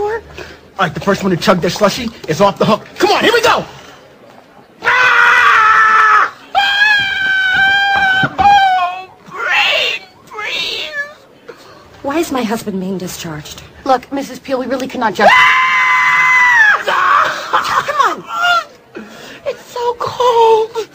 All right, the first one to chug their slushie is off the hook. Come on, here we go! Why is my husband being discharged? Look, Mrs. Peel, we really cannot just... Come on! It's so cold!